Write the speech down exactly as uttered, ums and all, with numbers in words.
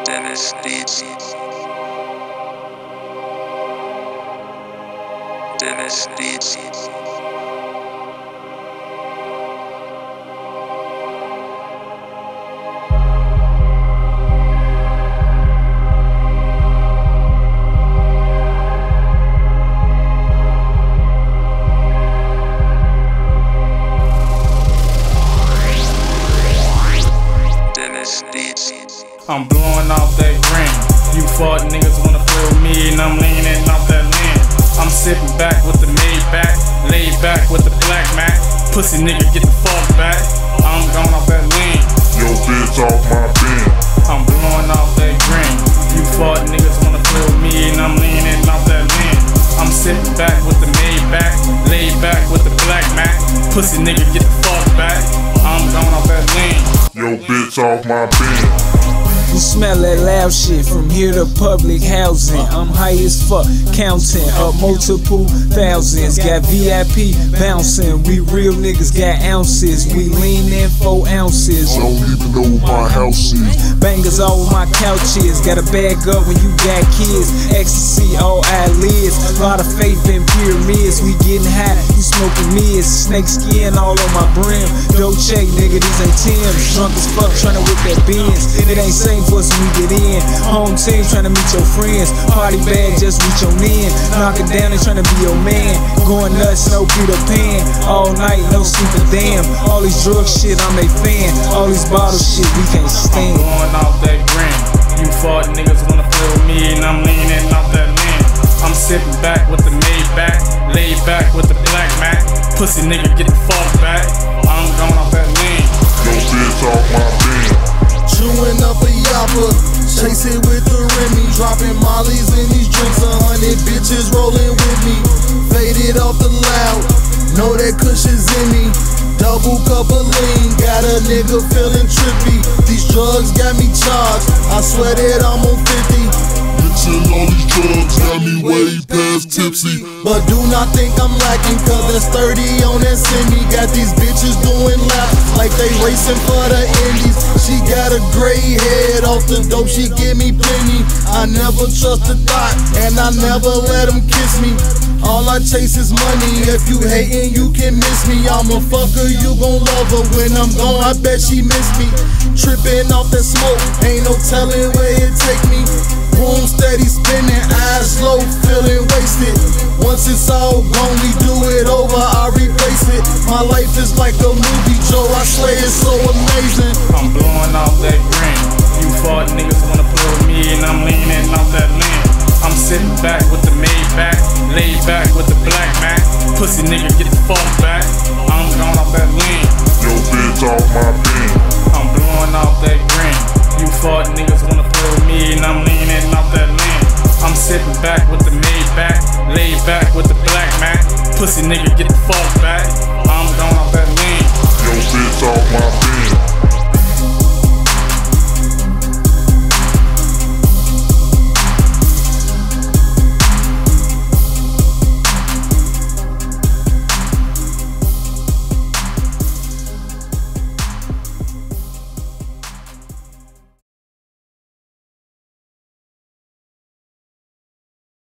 Dennis Beats. Dennis Beats. I'm blowing off that green. You fuck niggas wanna play with me and I'm leaning off that lean. I'm sitting back with the Maybach, laid back with the black Mac. Pussy nigga get the fuck back. I'm going off that lean. Yo bitch off my bin. I'm blowing off that green. You fuck niggas wanna play with me and I'm leaning off that lean. I'm sitting back with the Maybach, laid back with the black Mac. Pussy nigga get the fuck back. I'm going off that lean. Yo bitch off my bin. You smell that loud shit from here to public housing. I'm high as fuck, counting up multiple thousands. Got V I P bouncing, we real niggas got ounces. We lean in four ounces. I don't even know what my house is. Bangers all my couches. Got a bag up when you got kids. Ecstasy, all eyelids. Lot of faith in pyramids. We getting high, you smoking mids. Snake skin all on my brim. Dope check, nigga, these ain't Timbs. Drunk as fuck, tryna whip that Benz. It ain't safe for us when we get in. Home team tryna meet your friends. Party bag, just reach your man. Knock it down and tryna be your man. Going nuts, no Peter Pan. All night, no sleep a damn. All these drug shit, I'm a fan. All these bottle shit, we can't stand. I'm blowing off that green. You fuck niggas wanna play with me and I'm leaning off that lean. I'm sitting back with the Maybach, laid back with the black Mac. Pussy nigga get the fuck back. I'm going off that lean. Yo bitch off my bin. Chewing up a yapper, chase it with the Remy. Dropping mollies in these drinks, a hundred bitches rolling with me. Faded off the loud, know that cushion's in me. Double cup of lean, got a nigga feeling trippy. These drugs got me charged, I swear that I'm on fifty. Mixing all these drugs got me way past tipsy. But do not think I'm lacking, cause there's thirty on that semi. Got these bitches doing laps like they racing for the Indies. She got a gray head off the dope, she give me plenty. I never trust a thought, and I never let them kiss me. All I chase is money, if you hatin' you can miss me. I'm a fucker, you gon' love her. When I'm gone, I bet she miss me. Trippin' off that smoke, ain't no telling where it take me. Room steady spinning, eyes slow, feeling wasted. Once it's all gone, we do it over, I replace it. My life is like a movie, Joe, I slay it so amazing. I'm blowing off that